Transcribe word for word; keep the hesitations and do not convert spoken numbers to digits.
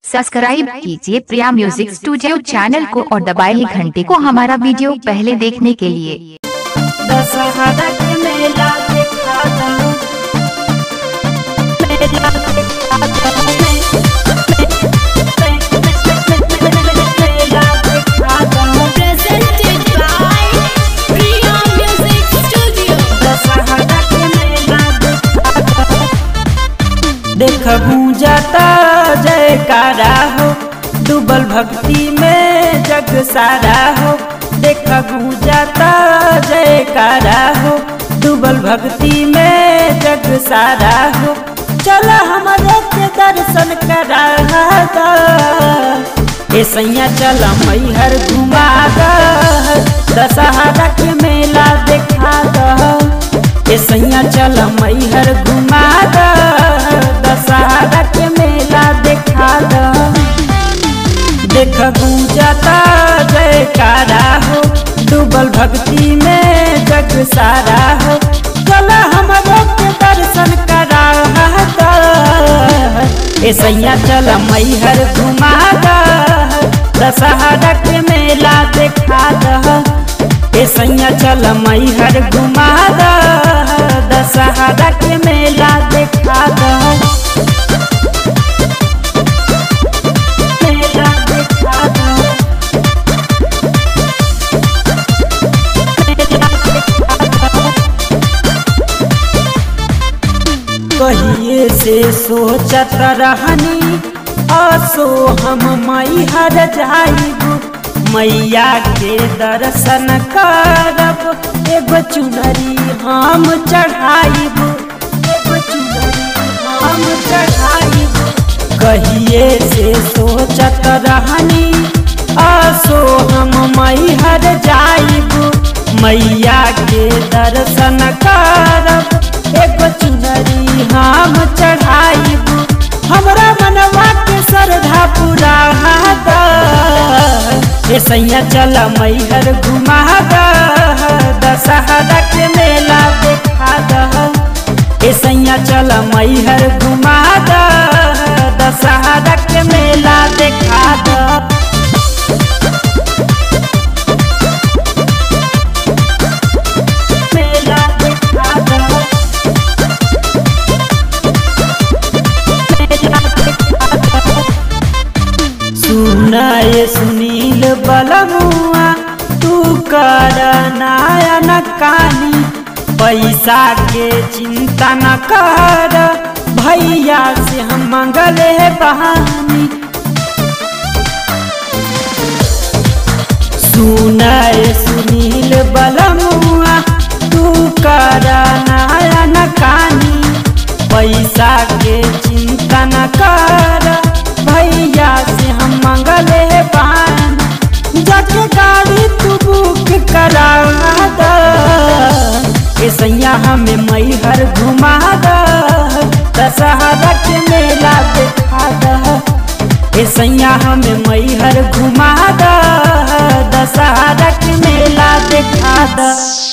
Subscribe कीजिए Priya music studio channel को और दबाइए घंटे को हमारा वीडियो पहले देखने के लिए। दशहरा के मेला देखा था, मेला देखा था, मेला देखा था। Presented by Priya Music Studio. Dussehra के मेला देखा था। देख गूंजाता जयकारा हो, डूबल भक्ति में जग सारा हो। देख गूंजाता जयकारा हो, डूबल भक्ति में जग सारा हो। चल हमारे के दर्शन करा दा, ए सैया चल मैहर घुमा दा, दशहरा के मेला देखा दा। ए सैया चल मैहर घुमा दा, दशहरा के मेला देखा दा। देख गूंजाता जयकारा हो, डूबल भक्ति में जग सारा हो। चल हमरो के दर्शन करा दा, ए सैया चल मैहर घुमा दा, दशहरा के मेला देखा दा। ए सैया चल मैहर घुमा दा, दशहरा के मेला देखा दा। मेला देखा दा, मेला देखा दा। कहिए से सोचत रहनी, आसो हम मैहर जाइबू, मैया के दर्शन करब। एगो चुनरी हम चढ़ाइबू, एगो चुनरी हम चढ़ाइबू। कहिए से सोचत रहनी, आसो हम मैहर जाइबू, मैया के दर्शन करब। एगो चुनरी हम चढ़ाइबू, हमरा मनवा के श्रद्धा पूरा दा। ए सैया चल मैहर घुमा दा, दशहरा के मेला देखा दा। ए सैया चल मैहर घुमा दा, दशहरा के मेला देखा दा। मेला देखा दा, मेला देखा दा। सुनाए सुनील बलमुआ, तू कर नयन कानी, पैसा के चिंता न कर, भैया से हम मंगले बहानी। सुनाए सुनील बलमुआ, तू कर नयन कानी, पैसा के चिंता न कर, भैया से हम मंगले बानी। जाके गाड़ी तू बुक करा दा, ए सैया हमें मैहर घुमा दा, दशहरा के मेला देखा दा। ए सैया हमें मैहर घुमा दा, दशहरा के मेला देखा दा।